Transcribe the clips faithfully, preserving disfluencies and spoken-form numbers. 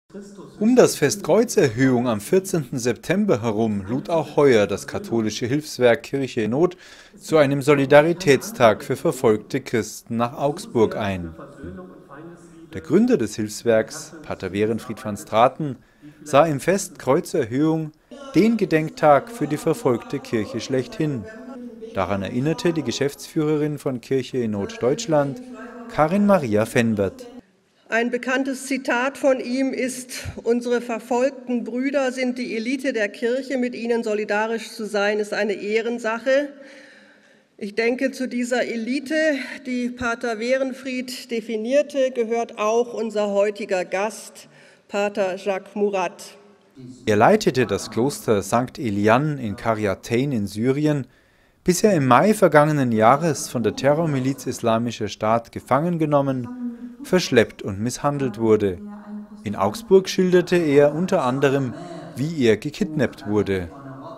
Um das Fest Kreuzerhöhung am vierzehnten September herum lud auch heuer das katholische Hilfswerk Kirche in Not zu einem Solidaritätstag für verfolgte Christen nach Augsburg ein. Der Gründer des Hilfswerks, Pater Werenfried van Straten, sah im Fest Kreuzerhöhung den Gedenktag für die verfolgte Kirche schlechthin. Daran erinnerte die Geschäftsführerin von Kirche in Not Deutschland, Karin Maria Fenbert. Ein bekanntes Zitat von ihm ist: Unsere verfolgten Brüder sind die Elite der Kirche, mit ihnen solidarisch zu sein, ist eine Ehrensache. Ich denke, zu dieser Elite, die Pater Werenfried definierte, gehört auch unser heutiger Gast, Pater Jacques Murat. Er leitete das Kloster Sankt Elian in Qariateyn in Syrien, bis er im Mai vergangenen Jahres von der Terrormiliz Islamischer Staat gefangen genommen, verschleppt und misshandelt wurde. In Augsburg schilderte er unter anderem, wie er gekidnappt wurde.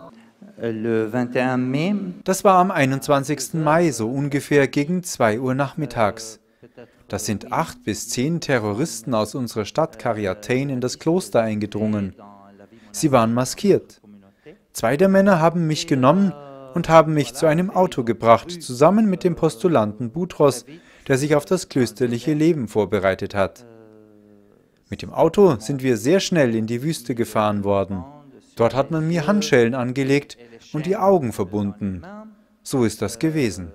Das war am einundzwanzigsten Mai, so ungefähr gegen zwei Uhr nachmittags. Da sind acht bis zehn Terroristen aus unserer Stadt Qariateyn in das Kloster eingedrungen. Sie waren maskiert. Zwei der Männer haben mich genommen und haben mich zu einem Auto gebracht, zusammen mit dem Postulanten Boutros, der sich auf das klösterliche Leben vorbereitet hat. Mit dem Auto sind wir sehr schnell in die Wüste gefahren worden. Dort hat man mir Handschellen angelegt und die Augen verbunden. So ist das gewesen.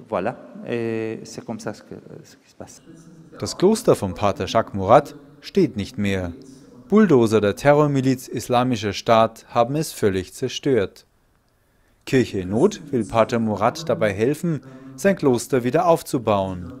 Das Kloster von Pater Jacques Murat steht nicht mehr. Bulldozer der Terrormiliz Islamischer Staat haben es völlig zerstört. Kirche in Not will Pater Murat dabei helfen, sein Kloster wieder aufzubauen.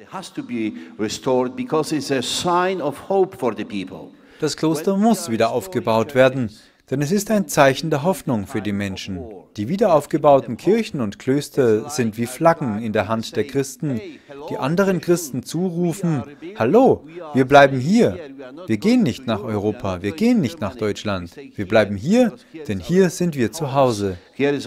Das Kloster muss wieder aufgebaut werden, denn es ist ein Zeichen der Hoffnung für die Menschen. Die wiederaufgebauten Kirchen und Klöster sind wie Flaggen in der Hand der Christen, die anderen Christen zurufen: Hallo, wir bleiben hier. Wir gehen nicht nach Europa, wir gehen nicht nach Deutschland. Wir bleiben hier, denn hier sind wir zu Hause.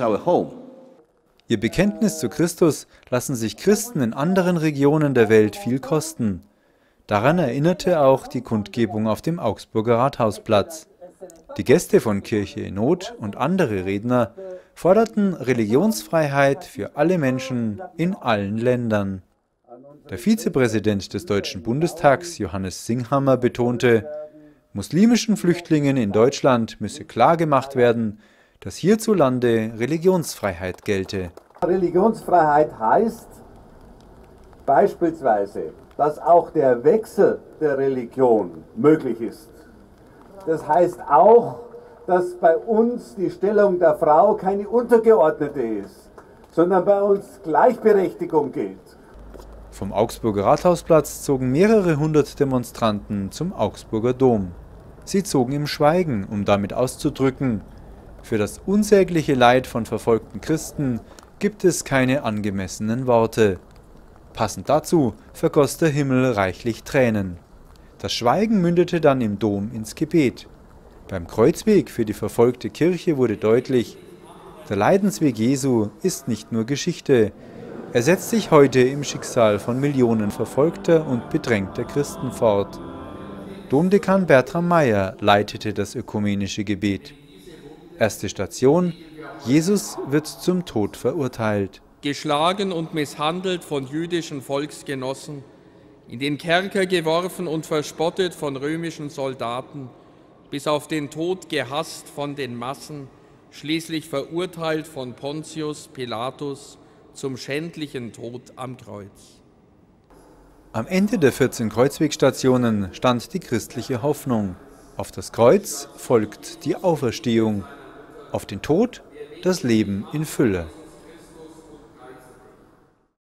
Ihr Bekenntnis zu Christus lassen sich Christen in anderen Regionen der Welt viel kosten. Daran erinnerte auch die Kundgebung auf dem Augsburger Rathausplatz. Die Gäste von Kirche in Not und andere Redner forderten Religionsfreiheit für alle Menschen in allen Ländern. Der Vizepräsident des Deutschen Bundestags, Johannes Singhammer, betonte, muslimischen Flüchtlingen in Deutschland müsse klargemacht werden, dass hierzulande Religionsfreiheit gelte. Religionsfreiheit heißt beispielsweise, dass auch der Wechsel der Religion möglich ist. Das heißt auch, dass bei uns die Stellung der Frau keine untergeordnete ist, sondern bei uns Gleichberechtigung gilt. Vom Augsburger Rathausplatz zogen mehrere hundert Demonstranten zum Augsburger Dom. Sie zogen im Schweigen, um damit auszudrücken: Für das unsägliche Leid von verfolgten Christen gibt es keine angemessenen Worte. Passend dazu vergoss der Himmel reichlich Tränen. Das Schweigen mündete dann im Dom ins Gebet. Beim Kreuzweg für die verfolgte Kirche wurde deutlich: Der Leidensweg Jesu ist nicht nur Geschichte. Er setzt sich heute im Schicksal von Millionen verfolgter und bedrängter Christen fort. Domdekan Bertram Meyer leitete das ökumenische Gebet. Erste Station: Jesus wird zum Tod verurteilt. Geschlagen und misshandelt von jüdischen Volksgenossen, in den Kerker geworfen und verspottet von römischen Soldaten, bis auf den Tod gehasst von den Massen, schließlich verurteilt von Pontius Pilatus zum schändlichen Tod am Kreuz. Am Ende der vierzehn Kreuzwegstationen stand die christliche Hoffnung. Auf das Kreuz folgt die Auferstehung, auf den Tod das Leben in Fülle.